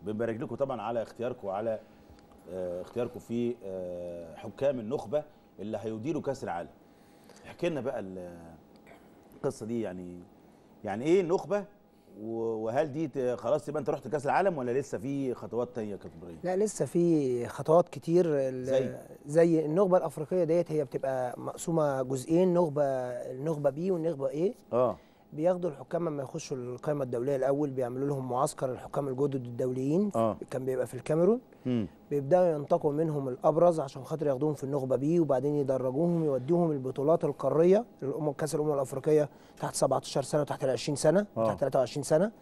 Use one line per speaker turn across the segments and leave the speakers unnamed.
بنبارك لكم طبعا على اختياركم وعلى اختياركم في حكام النخبه اللي هيديروا كاس العالم. احكي لنا بقى القصه دي، يعني ايه النخبه، وهل دي خلاص يبقى انت رحت كاس العالم ولا لسه في خطوات تانية يا كابتن ابراهيم؟
لا لسه في خطوات كتير. زي النخبه الافريقيه ديت، هي بتبقى مقسومه جزئين، النخبه بي والنخبه ايه. بياخدوا الحكام لما يخشوا القائمه الدوليه الاول، بيعملوا لهم معسكر الحكام الجدد الدوليين. كان بيبقى في الكاميرون. بيبداوا ينتقوا منهم الابرز عشان خاطر ياخدوهم في النخبه بي، وبعدين يدرجوهم يودوهم البطولات القاريه، كاس الامم الافريقيه تحت 17 سنه وتحت 20 سنه وتحت 23 سنه.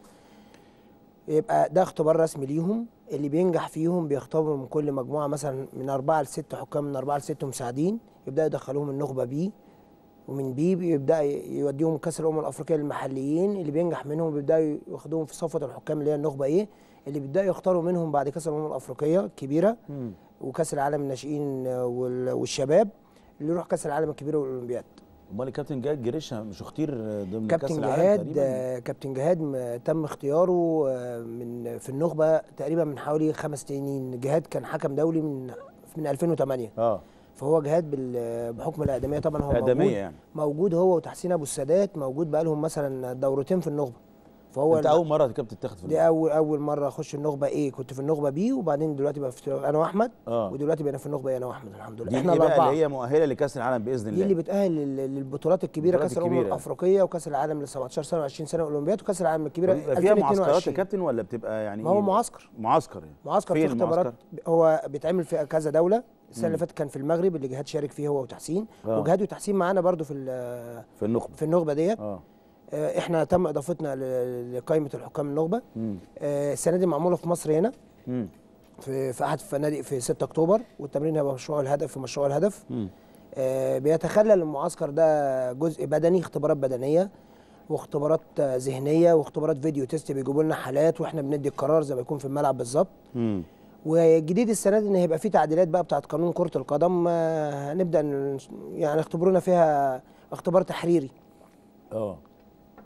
يبقى ده اختبار رسمي ليهم، اللي بينجح فيهم بيختبروا من كل مجموعه مثلا من 4 ل6 حكام، من 4 ل6 مساعدين، يبداوا يدخلوهم النخبه بي، ومن بي بيبدا يوديهم كاس الامم الافريقيه للمحليين. اللي بينجح منهم بيبداوا ياخدوهم في صفه الحكام اللي هي النخبه ايه، اللي بيبداوا يختاروا منهم بعد كاس الامم الافريقيه الكبيره وكاس العالم الناشئين والشباب، اللي يروح كاس العالم الكبيره والاولمبياد.
امال الكابتن جهاد جريشة مش اختير ضمن كاس العالم تقريبا؟
كابتن جهاد تم اختياره في النخبه تقريبا من حوالي 5 سنين. جهاد كان حكم دولي من 2008. فهو جهاد بحكم الاقدميه طبعا، هو موجود هو وتحسين ابو السادات، موجود بقى لهم مثلا دورتين في النخبه.
فهو انت اول مره كابتن تاخد في
النخبه؟ دي اول مره اخش النخبه ايه. كنت في النخبه بي، وبعدين دلوقتي بقى انا واحمد. ودلوقتي بقينا في النخبه انا واحمد الحمد لله.
احنا الاربعه اللي هي مؤهله لكاس العالم باذن الله.
دي اللي بتاهل للبطولات الكبيره، كاس الامم الافريقيه وكاس العالم ل 17 سنه و20 سنه اواولمبياد وكاس العالم الكبيره 2022.
فيها معسكرات يا كابتن ولا بتبقى يعني
ما هو معسكر
يعني
معسكر في اختبارات. هو بيتعمل في كذا دوله. السنه اللي فاتت كان في المغرب اللي جهاد شارك فيه هو وتحسين. وجهاد وتحسين معانا برده في النخبه ديت. احنا تم اضافتنا لقائمه الحكام النخبه. السنه دي معموله في مصر هنا في احد الفنادق في 6 اكتوبر، والتمرين هيبقى مشروع الهدف في مشروع الهدف. بيتخلل المعسكر ده جزء بدني، اختبارات بدنيه واختبارات ذهنيه واختبارات فيديو تيست، بيجيبوا لنا حالات واحنا بندي القرار زي ما يكون في الملعب بالظبط. والجديد السنه دي ان هيبقى في تعديلات بقى بتاعت قانون كره القدم. هنبدا يعني اختبرونا فيها اختبار تحريري.